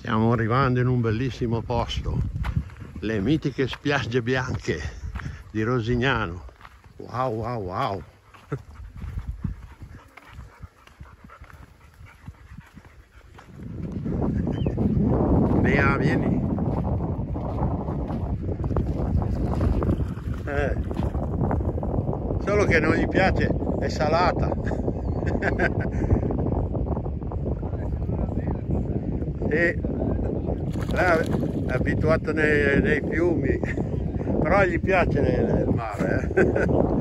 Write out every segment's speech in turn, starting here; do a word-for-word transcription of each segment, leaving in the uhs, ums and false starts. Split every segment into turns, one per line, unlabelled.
Stiamo arrivando in un bellissimo posto, le mitiche spiagge bianche di Rosignano. Wow, wow, wow! Bea, vieni! Eh. Solo che non gli piace, è salata. Sì. È abituato nei, nei fiumi, però gli piace il mare. Eh.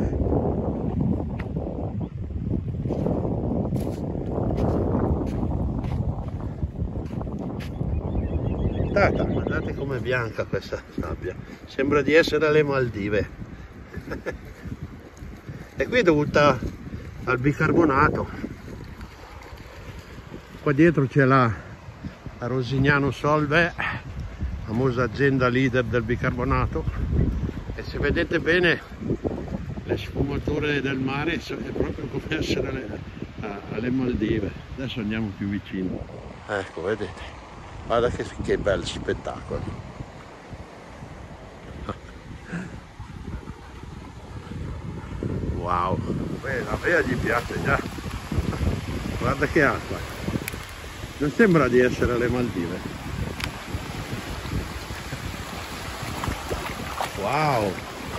Guardate, guardate com'è bianca questa sabbia, sembra di essere alle Maldive. E qui è dovuta al bicarbonato. Qua dietro c'è la a Rosignano Solvay, famosa azienda leader del bicarbonato, e se vedete bene le sfumature del mare è proprio come essere alle, alle Maldive. Adesso andiamo più vicino, ecco, vedete, guarda che, che bel spettacolo. Wow, beh, la Bea gli piace già, guarda che acqua. Non sembra di essere alle Maldive. Wow!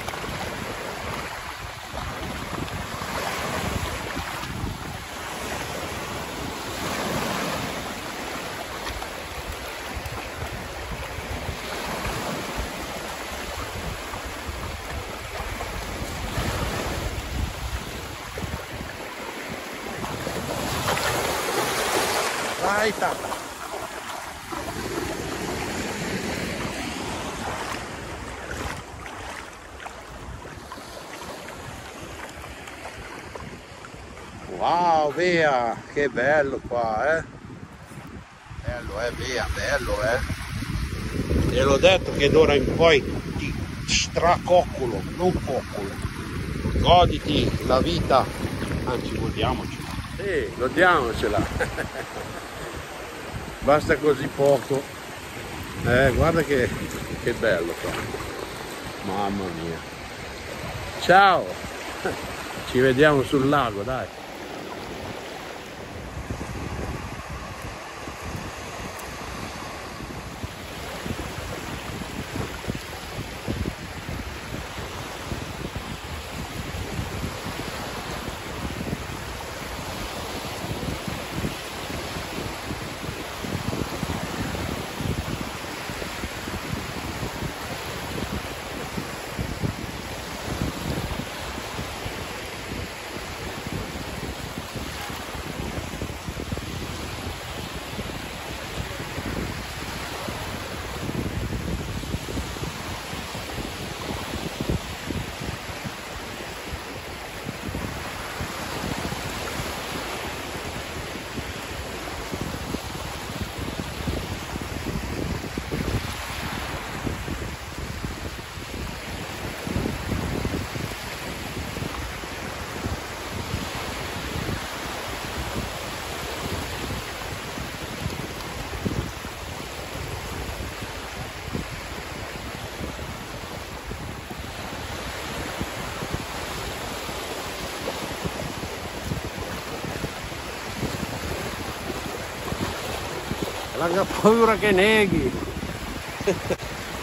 Vai, tata! Wow, Bea, che bello qua, eh! Bello, eh, Bea, bello, eh! Te l'ho detto che d'ora in poi ti stracoccolo, non coccolo. Goditi la vita, anzi, godiamocela. Sì, godiamocela! Basta così poco. Eh, guarda che, che bello qua. Mamma mia. Ciao! Ci vediamo sul lago, dai. La paura che neghi.